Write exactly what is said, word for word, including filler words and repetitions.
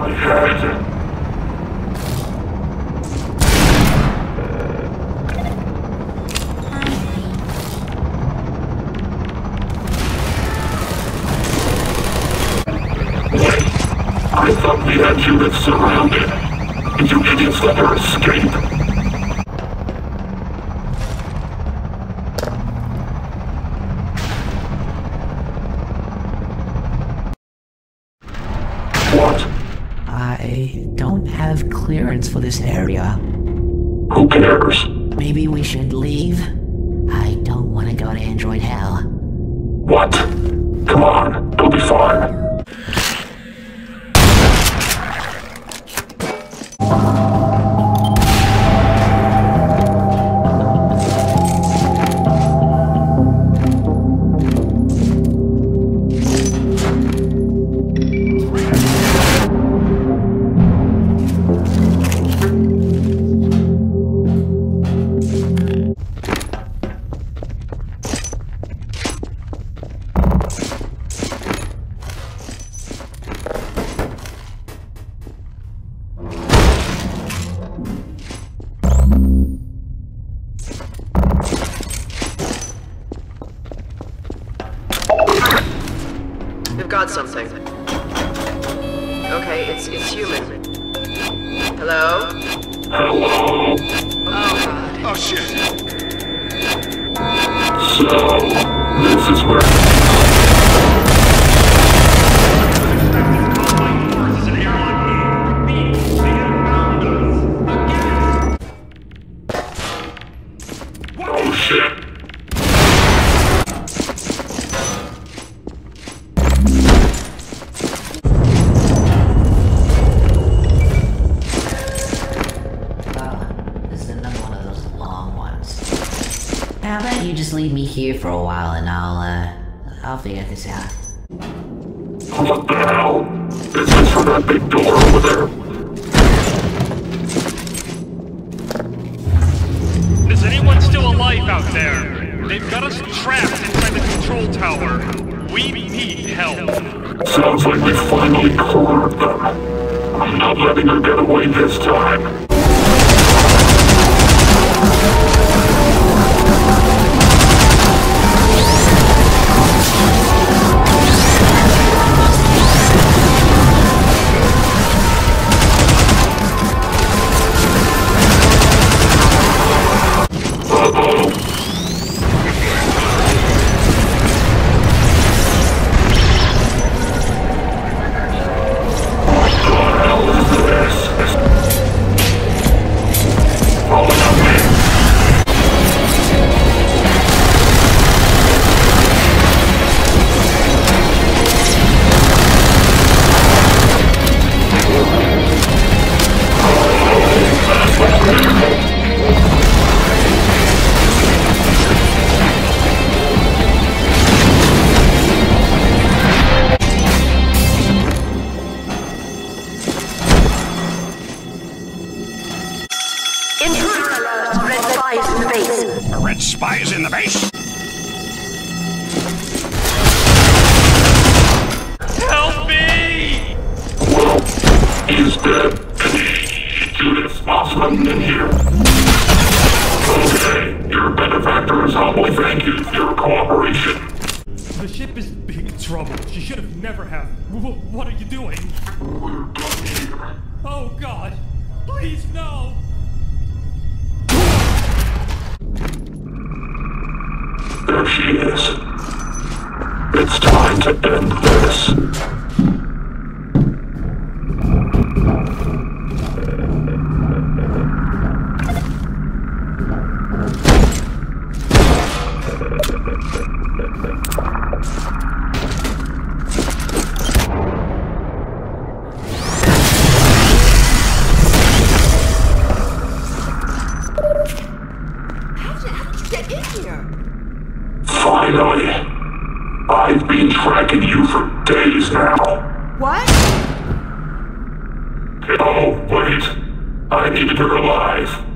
my head. I thought we had units surrounded, and you idiots let her escape. What? I don't have clearance for this area. Who cares? Maybe we should leave? I don't want to go to Android Hell. What? Come on, it'll be fine. We've got something. Okay, it's it's human. Hello? Hello? Oh god. Oh shit. So, this is where... Oh shit. How about you just leave me here for a while and I'll, uh, I'll figure this out. What the hell? Is this from that big door over there? Is anyone still alive out there? They've got us trapped inside the control tower. We need help. Sounds like we finally cornered them. I'm not letting her get away this time. Intruder alert! Red spies in the base! Red spies in the base? Help me! Well, he's dead. Judith, awesome in here. Okay, your benefactor is humbly thank you for your cooperation. The ship is in big trouble. She should have never have. W what are you doing? We're done here. Oh god! Please no! There she is. It's time to end this. Finally! I've been tracking you for days now. What? Oh, wait. I needed her alive.